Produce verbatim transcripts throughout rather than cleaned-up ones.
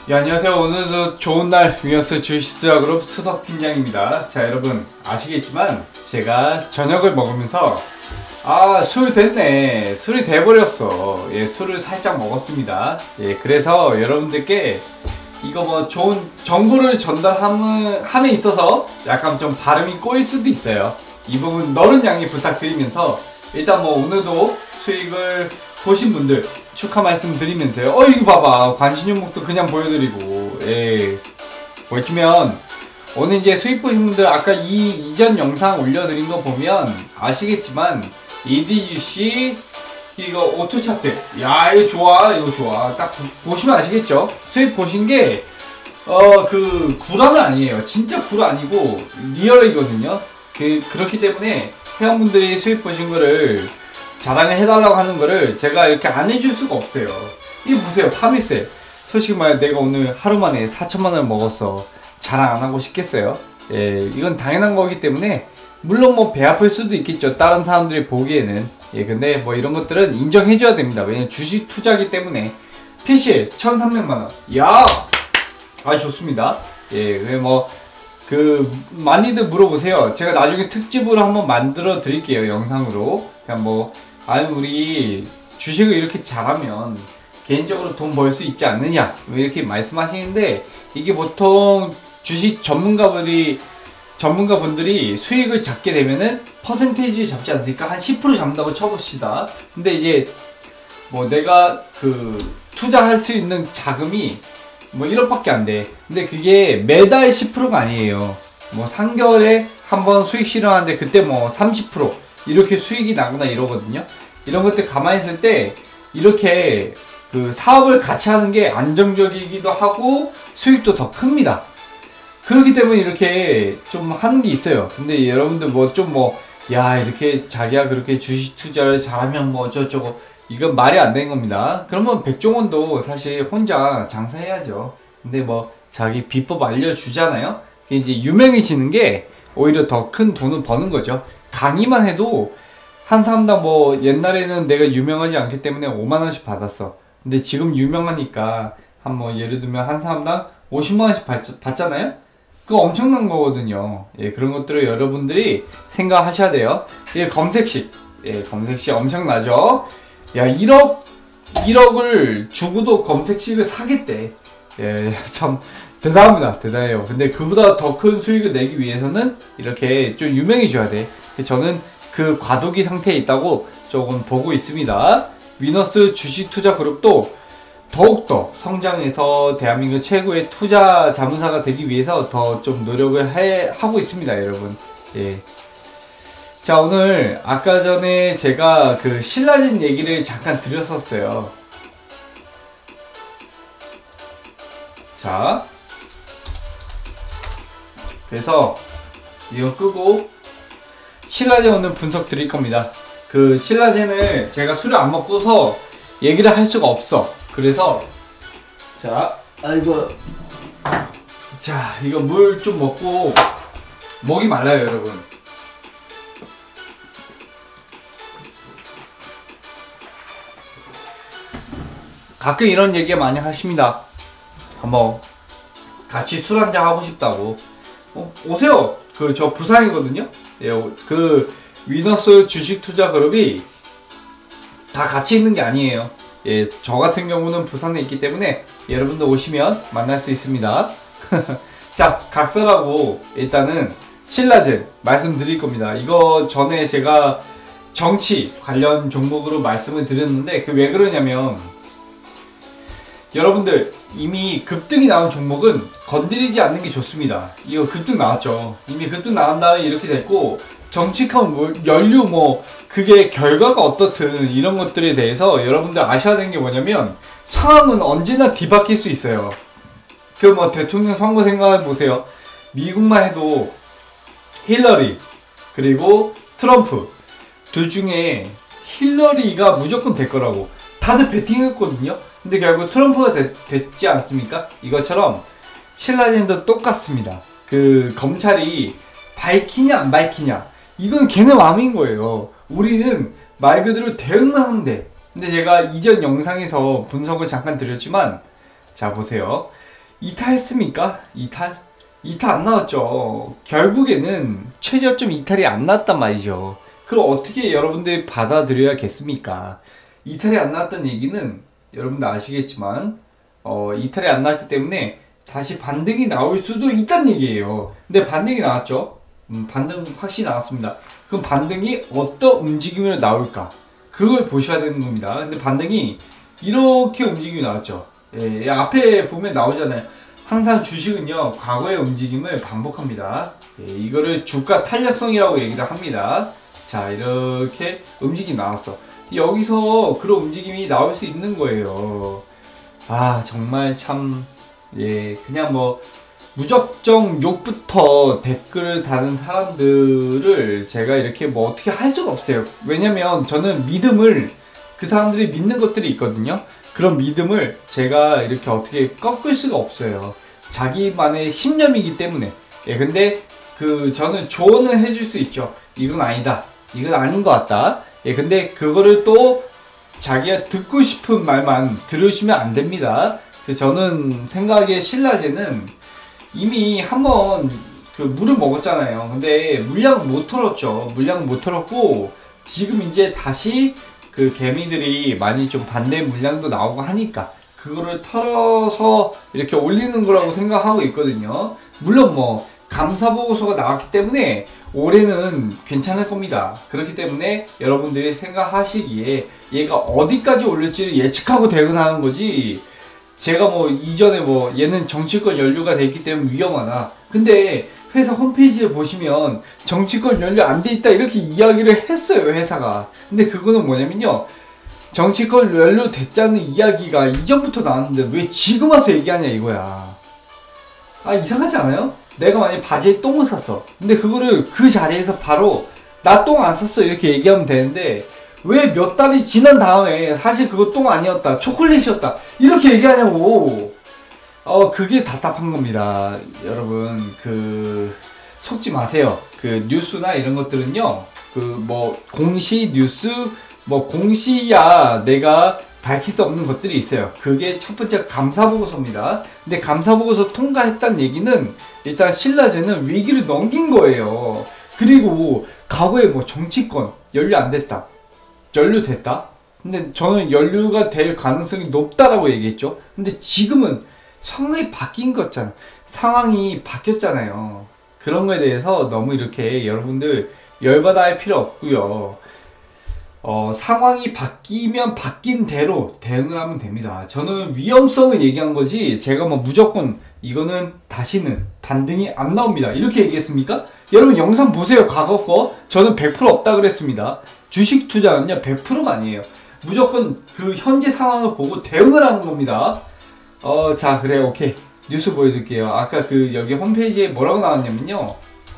예, 안녕하세요. 오늘도 좋은날 위너스 주식투자그룹 수석팀장입니다. 자, 여러분 아시겠지만 제가 저녁을 먹으면서 아, 술 됐네, 술이 돼버렸어. 예, 술을 살짝 먹었습니다. 예, 그래서 여러분들께 이거 뭐 좋은 정보를 전달함에 함에 있어서 약간 좀 발음이 꼬일 수도 있어요. 이 부분 너른 양해 부탁드리면서 일단 뭐 오늘도 수익을 보신 분들 축하 말씀 드리면서요. 어, 이거 봐봐. 관심종목도 그냥 보여드리고, 예. 보시면, 오늘 이제 수익 보신 분들 아까 이 이전 영상 올려드린 거 보면 아시겠지만, 이디유씨, 이거 오토 차트. 야, 이거 좋아. 이거 좋아. 딱 보시면 아시겠죠? 수익 보신 게, 어, 그, 구라는 아니에요. 진짜 구라 아니고, 리얼이거든요. 그, 그렇기 때문에 회원분들이 수익 보신 거를 자랑을 해달라고 하는 거를 제가 이렇게 안 해줄 수가 없어요. 이거 보세요. 파미세. 솔직히 말해 내가 오늘 하루 만에 사천만 원을 먹었어. 자랑 안 하고 싶겠어요? 예, 이건 당연한 거기 때문에 물론 뭐 배 아플 수도 있겠죠. 다른 사람들이 보기에는. 예, 근데 뭐 이런 것들은 인정해줘야 됩니다. 왜냐면 주식 투자기 때문에. 피씨 천삼백만 원. 야! 아주 좋습니다. 예, 왜 뭐 그 많이들 물어보세요. 제가 나중에 특집으로 한번 만들어 드릴게요. 영상으로. 그냥 뭐 아니 우리 주식을 이렇게 잘하면 개인적으로 돈 벌 수 있지 않느냐 이렇게 말씀하시는데, 이게 보통 주식 전문가분들이 전문가분들이 수익을 잡게 되면은 퍼센테이지 잡지 않습니까? 한 십 퍼센트 잡는다고 쳐봅시다. 근데 이제 뭐 내가 그 투자할 수 있는 자금이 뭐 일억밖에 안 돼. 근데 그게 매달 십 퍼센트가 아니에요. 뭐 삼 개월에 한 번 수익 실현하는데 그때 뭐 삼십 퍼센트 이렇게 수익이 나거나 이러거든요. 이런 것들 가만히 있을 때 이렇게 그 사업을 같이 하는 게 안정적이기도 하고 수익도 더 큽니다. 그렇기 때문에 이렇게 좀 하는 게 있어요. 근데 여러분들 뭐 좀 뭐 야 이렇게 자기가 그렇게 주식 투자를 잘하면 뭐 어쩌고저쩌고 이건 말이 안 되는 겁니다. 그러면 백종원도 사실 혼자 장사해야죠. 근데 뭐 자기 비법 알려주잖아요. 그게 이제 유명해지는 게 오히려 더 큰 돈을 버는 거죠. 강의만 해도 한 사람당 뭐 옛날에는 내가 유명하지 않기 때문에 오만 원씩 받았어. 근데 지금 유명하니까 한 뭐 예를 들면 한 사람당 오십만 원씩 받, 받잖아요? 그거 엄청난 거거든요. 예, 그런 것들을 여러분들이 생각하셔야 돼요. 예, 검색식. 예, 검색식 엄청나죠? 야, 일억, 일억을 주고도 검색식을 사겠대. 예, 참. 대단합니다. 대단해요. 근데 그보다 더 큰 수익을 내기 위해서는 이렇게 좀 유명해져야 돼. 저는 그 과도기 상태에 있다고 조금 보고 있습니다. 위너스 주식투자그룹도 더욱더 성장해서 대한민국 최고의 투자 자문사가 되기 위해서 더 좀 노력을 해, 하고 있습니다, 여러분. 예. 자, 오늘 아까 전에 제가 그 신라진 얘기를 잠깐 드렸었어요. 자. 그래서 이거 끄고 신라젠 오늘 분석 드릴 겁니다. 그 신라젠을 제가 술을 안 먹고서 얘기를 할 수가 없어. 그래서 자, 아이고, 자 이거 물 좀 먹고 목이 말라요, 여러분. 가끔 이런 얘기 많이 하십니다. 한번 같이 술 한잔 하고 싶다고. 어, 오세요. 그 저 부산이거든요. 예, 그 위너스 주식투자그룹이 다 같이 있는 게 아니에요. 예, 저 같은 경우는 부산에 있기 때문에 여러분들 오시면 만날 수 있습니다. 자, 각설하고 일단은 신라젠 말씀드릴 겁니다. 이거 전에 제가 정치 관련 종목으로 말씀을 드렸는데 그 왜 그러냐면 여러분들 이미 급등이 나온 종목은 건드리지 않는 게 좋습니다. 이거 급등 나왔죠. 이미 급등 나온 다음에 이렇게 됐고, 정치권 뭐 연료 뭐 그게 결과가 어떻든 이런 것들에 대해서 여러분들 아셔야 되는 게 뭐냐면 상황은 언제나 뒤바뀔 수 있어요. 그 뭐 대통령 선거 생각해 보세요. 미국만 해도 힐러리 그리고 트럼프 둘 중에 힐러리가 무조건 될 거라고 다들 베팅했거든요. 근데 결국 트럼프가 되, 됐지 않습니까? 이것처럼 신라젠도 똑같습니다. 그 검찰이 밝히냐 안 밝히냐 이건 걔네 마음인 거예요. 우리는 말 그대로 대응만 하면 돼. 근데 제가 이전 영상에서 분석을 잠깐 드렸지만 자 보세요. 이탈했습니까? 이탈? 이탈 안 나왔죠. 결국에는 최저점 이탈이 안 났단 말이죠. 그럼 어떻게 여러분들이 받아들여야겠습니까? 이탈이 안 나왔다는 얘기는 여러분들 아시겠지만 어, 이탈이 안 나왔기 때문에 다시 반등이 나올 수도 있다는 얘기예요. 근데 반등이 나왔죠. 음, 반등 확실히 나왔습니다. 그럼 반등이 어떤 움직임으로 나올까? 그걸 보셔야 되는 겁니다. 근데 반등이 이렇게 움직임이 나왔죠. 예, 앞에 보면 나오잖아요. 항상 주식은요, 과거의 움직임을 반복합니다. 예, 이거를 주가 탄력성이라고 얘기를 합니다. 자, 이렇게 움직임이 나왔어. 여기서 그런 움직임이 나올 수 있는 거예요. 아, 정말 참, 예, 그냥 뭐, 무적정 욕부터 댓글을 다는 사람들을 제가 이렇게 뭐 어떻게 할 수가 없어요. 왜냐면 저는 믿음을, 그 사람들이 믿는 것들이 있거든요. 그런 믿음을 제가 이렇게 어떻게 꺾을 수가 없어요. 자기만의 신념이기 때문에. 예, 근데 그 저는 조언을 해줄 수 있죠. 이건 아니다. 이건 아닌 것 같다. 예, 근데 그거를 또 자기가 듣고 싶은 말만 들으시면 안 됩니다. 저는 생각에 신라제는 이미 한번 그 물을 먹었잖아요. 근데 물량을 못 털었죠. 물량을 못 털었고 지금 이제 다시 그 개미들이 많이 좀 반대 물량도 나오고 하니까 그거를 털어서 이렇게 올리는 거라고 생각하고 있거든요. 물론 뭐 감사 보고서가 나왔기 때문에 올해는 괜찮을 겁니다. 그렇기 때문에 여러분들이 생각하시기에 얘가 어디까지 올릴지를 예측하고 대응하는 거지, 제가 뭐 이전에 뭐 얘는 정치권 연루가 됐기 때문에 위험하다. 근데 회사 홈페이지에 보시면 정치권 연루 안 돼 있다 이렇게 이야기를 했어요, 회사가. 근데 그거는 뭐냐면요, 정치권 연루 됐다는 이야기가 이전부터 나왔는데 왜 지금 와서 얘기하냐 이거야. 아, 이상하지 않아요? 내가 만약에 바지에 똥을 샀어. 근데 그거를 그 자리에서 바로 나 똥 안 샀어 이렇게 얘기하면 되는데 왜 몇 달이 지난 다음에 사실 그거 똥 아니었다, 초콜릿이었다 이렇게 얘기하냐고. 어, 그게 답답한 겁니다. 여러분, 그 속지 마세요. 그 뉴스나 이런 것들은요, 그 뭐 공시 뉴스, 뭐 공시야 내가 밝힐 수 없는 것들이 있어요. 그게 첫 번째 감사보고서입니다. 근데 감사보고서 통과했다는 얘기는 일단 신라제는 위기를 넘긴 거예요. 그리고 과거에 뭐 정치권 연루 안 됐다, 연루됐다? 근데 저는 연루가 될 가능성이 높다라고 얘기했죠. 근데 지금은 상황이 바뀐 거잖아. 상황이 바뀌었잖아요. 그런 거에 대해서 너무 이렇게 여러분들 열받아 할 필요 없고요. 어, 상황이 바뀌면 바뀐 대로 대응을 하면 됩니다. 저는 위험성을 얘기한 거지 제가 뭐 무조건 이거는 다시는 반등이 안 나옵니다 이렇게 얘기했습니까? 여러분 영상 보세요. 과거 거 저는 백 퍼센트 없다 그랬습니다. 주식 투자는요 백 퍼센트가 아니에요. 무조건 그 현재 상황을 보고 대응을 하는 겁니다. 어, 자, 그래, 오케이. 뉴스 보여드릴게요. 아까 그 여기 홈페이지에 뭐라고 나왔냐면요,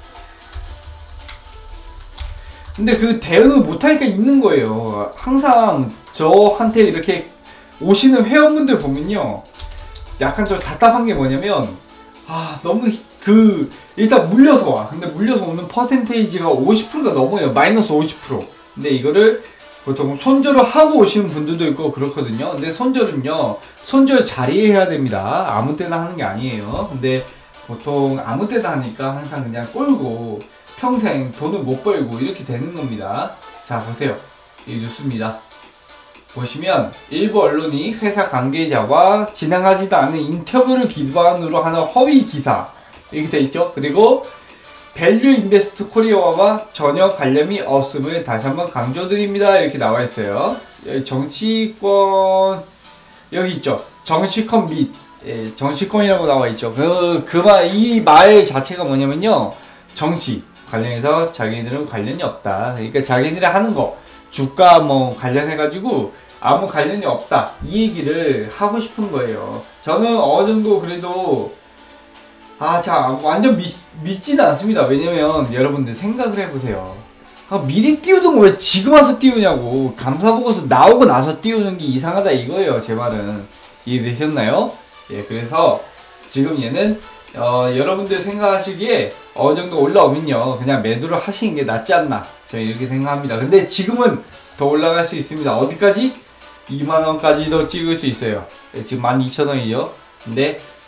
근데 그 대응을 못하니까 있는 거예요. 항상 저한테 이렇게 오시는 회원분들 보면요, 약간 좀 답답한 게 뭐냐면, 아, 너무 그 일단 물려서 와. 근데 물려서 오는 퍼센테이지가 오십 퍼센트가 넘어요. 마이너스 오십 퍼센트. 근데 이거를 보통 손절을 하고 오시는 분들도 있고 그렇거든요. 근데 손절은요, 손절 자리에 해야 됩니다. 아무 때나 하는 게 아니에요. 근데 보통 아무 때나 하니까 항상 그냥 꼴고 평생 돈을 못 벌고 이렇게 되는 겁니다. 자, 보세요. 이 뉴스입니다. 보시면 일부 언론이 회사 관계자와 진행하지도 않은 인터뷰를 기반으로 하는 허위 기사 이렇게 돼 있죠. 그리고 밸류 인베스트 코리아와 전혀 관련이 없음을 다시 한번 강조드립니다 이렇게 나와 있어요. 여기 정치권 여기 있죠. 정치권 및, 예, 정치권이라고 나와 있죠. 그 그 말 이 말 자체가 뭐냐면요, 정치 관련해서 자기네들은 관련이 없다. 그러니까 자기네들이 하는 거 주가 뭐 관련해가지고 아무 관련이 없다 이 얘기를 하고 싶은 거예요. 저는 어느 정도 그래도 아, 자, 완전 믿, 믿지는 않습니다. 왜냐면 여러분들 생각을 해보세요. 아, 미리 띄우던 거 왜 지금 와서 띄우냐고. 감사보고서 나오고 나서 띄우는 게 이상하다 이거예요. 제 말은 이해되셨나요? 예, 그래서 지금 얘는 어, 여러분들 생각하시기에 어느 정도 올라오면요 그냥 매도를 하시는 게 낫지 않나, 저는 이렇게 생각합니다. 근데 지금은 더 올라갈 수 있습니다. 어디까지? 이만 원까지도 찍을 수 있어요. 예, 지금 만 이천 원이죠. 근데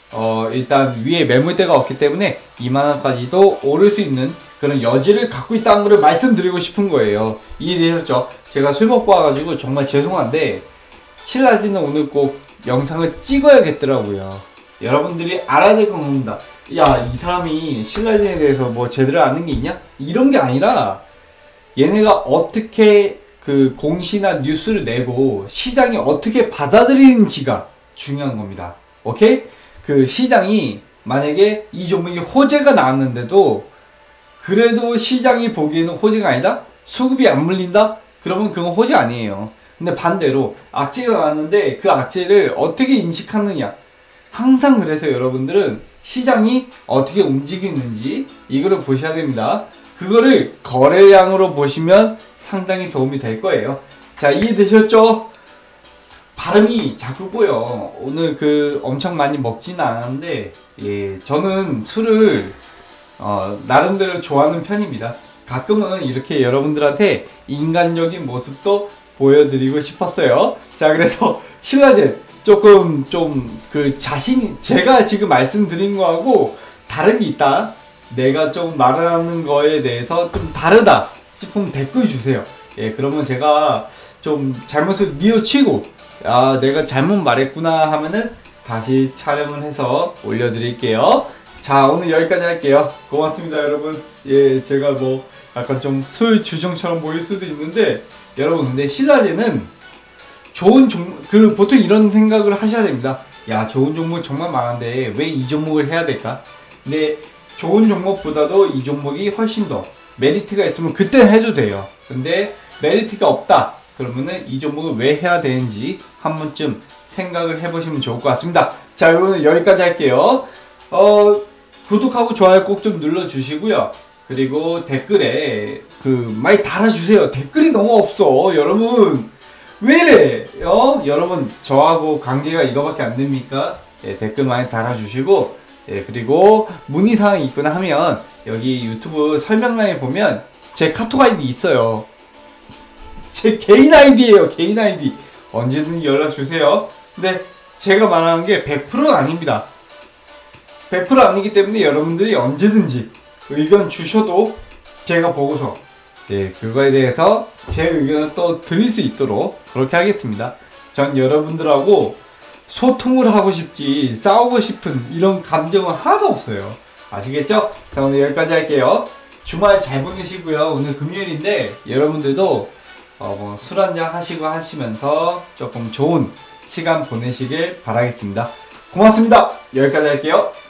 어, 일단 위에 매물대가 없기 때문에 이만 원까지도 오를 수 있는 그런 여지를 갖고 있다는 걸 말씀드리고 싶은 거예요. 이해되셨죠? 제가 술 먹고 와가지고 정말 죄송한데 신라지는 오늘 꼭 영상을 찍어야겠더라고요. 여러분들이 알아야 될 겁니다. 야, 이 사람이 신라진에 대해서 뭐 제대로 아는 게 있냐? 이런 게 아니라 얘네가 어떻게 그 공시나 뉴스를 내고 시장이 어떻게 받아들이는지가 중요한 겁니다. 오케이? 그 시장이 만약에 이 종목이 호재가 나왔는데도 그래도 시장이 보기에는 호재가 아니다? 수급이 안 물린다? 그러면 그건 호재 아니에요. 근데 반대로 악재가 나왔는데 그 악재를 어떻게 인식하느냐? 항상 그래서 여러분들은 시장이 어떻게 움직이는지 이거를 보셔야 됩니다. 그거를 거래량으로 보시면 상당히 도움이 될 거예요. 자, 이해되셨죠? 발음이 자꾸 꼬여. 오늘 그 엄청 많이 먹지는 않았는데, 예, 저는 술을 어, 나름대로 좋아하는 편입니다. 가끔은 이렇게 여러분들한테 인간적인 모습도 보여드리고 싶었어요. 자, 그래서 신라젠 조금 좀 그 자신이 제가 지금 말씀드린 거하고 다른 게 있다, 내가 좀 말하는 거에 대해서 좀 다르다 싶으면 댓글 주세요. 예, 그러면 제가 좀 잘못을 뉘우치고 아, 내가 잘못 말했구나 하면은 다시 촬영을 해서 올려드릴게요. 자, 오늘 여기까지 할게요. 고맙습니다, 여러분. 예, 제가 뭐 약간 좀 술 주정처럼 보일 수도 있는데, 여러분 근데 신라젠은 좋은 종목, 그 보통 이런 생각을 하셔야 됩니다. 야, 좋은 종목 정말 많은데 왜 이 종목을 해야 될까? 근데 좋은 종목보다도 이 종목이 훨씬 더 메리트가 있으면 그때 해도 돼요. 근데 메리트가 없다 그러면은 이 종목을 왜 해야 되는지 한 번쯤 생각을 해보시면 좋을 것 같습니다. 자, 오늘 여기까지 할게요. 어, 구독하고 좋아요 꼭 좀 눌러주시고요. 그리고 댓글에 그 많이 달아주세요. 댓글이 너무 없어, 여러분. 왜 이래? 어? 여러분, 저하고 관계가 이거밖에 안 됩니까? 예, 댓글 많이 달아주시고, 예, 그리고 문의사항이 있거나 하면 여기 유튜브 설명란에 보면 제 카톡 아이디 있어요. 제 개인 아이디예요. 개인 아이디. 언제든지 연락주세요. 근데 제가 말하는 게 백 퍼센트는 아닙니다. 백 퍼센트 아니기 때문에 여러분들이 언제든지 의견 주셔도 제가 보고서 예, 그거에 대해서 제 의견을 또 드릴 수 있도록 그렇게 하겠습니다. 전 여러분들하고 소통을 하고 싶지 싸우고 싶은 이런 감정은 하나도 없어요. 아시겠죠? 자, 오늘 여기까지 할게요. 주말 잘 보내시고요. 오늘 금요일인데 여러분들도 어, 뭐 술 한잔 하시고 하시면서 조금 좋은 시간 보내시길 바라겠습니다. 고맙습니다. 여기까지 할게요.